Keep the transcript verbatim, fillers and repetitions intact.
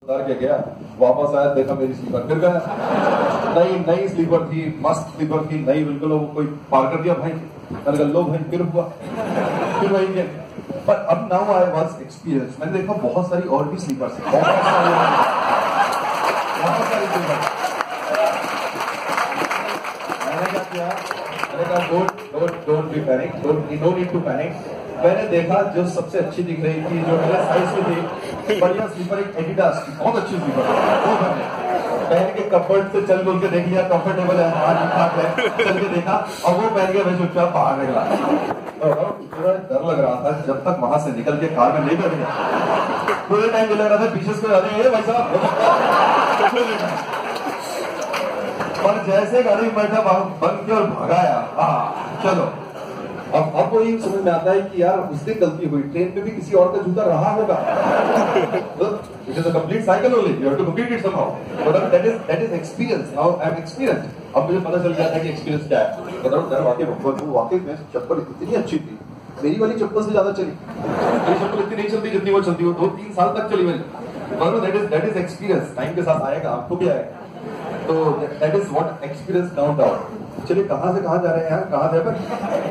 उतार के गया, वापस आया, देखा मेरी स्लीपर फिर गया। नई नई स्लीपर थी, मस्त स्लीपर थी, नई बिल्कुल। वो कोई पार कर दिया भाई, मैंने कहा लो भाई, फिर हुआ, फिर वही गया। पर अब नाउ आई वाज एक्सपीरियंस, मैंने देखा बहुत सारी और भी स्लीपर्स हैं, बहुत सारी बहुत सारी स्लीपर। मैंने क्या किया, मैंने कहा don't don't don't be panic, don't no need to panic. मैंने देखा जो सबसे अच्छी दिख रही थी, जो मेरे साइज में थी, बढ़िया स्लीपर, एक एडिडास की बहुत अच्छी स्लीपर, वो मैंने पहन के कंफर्ट से चल बोल के देख लिया, कंफर्टेबल है, हाँ ठीक ठाक है, चल के देखा, और वो पहन के मैं चुपचाप बाहर निकला। पूरा डर लग रहा था जब तक वहां से निकल के कार में नहीं बैठ गया। पूरे टाइम लग रहा था पीछे से अरे भाई साहब, पर जैसे गाड़ी में बैठा बंद किया और भगाया, हाँ चलो। अब अब वो ये समझ में आता है कि यार उस दिन गलती हुई, ट्रेन पे भी किसी और का जूता रहा होगा। It is a complete cycle only, you have to complete it somehow, but that is that is experience. Now I am experienced. अब मुझे पता चल गया था कि एक्सपीरियंस क्या है। बताओ यार, वाकई में वाकई में चप्पल इतनी अच्छी थी, मेरी वाली चप्पल से ज्यादा चली। मेरी चप्पल इतनी नहीं चलती जितनी वो चलती, वो दो तीन साल तक चली मेरी। That is that is experience, time के साथ आएगा, आपको भी आएगा। तो that is what experience count out. चलिए कहां से कहां जा रहे हैं यार, कहां थे पर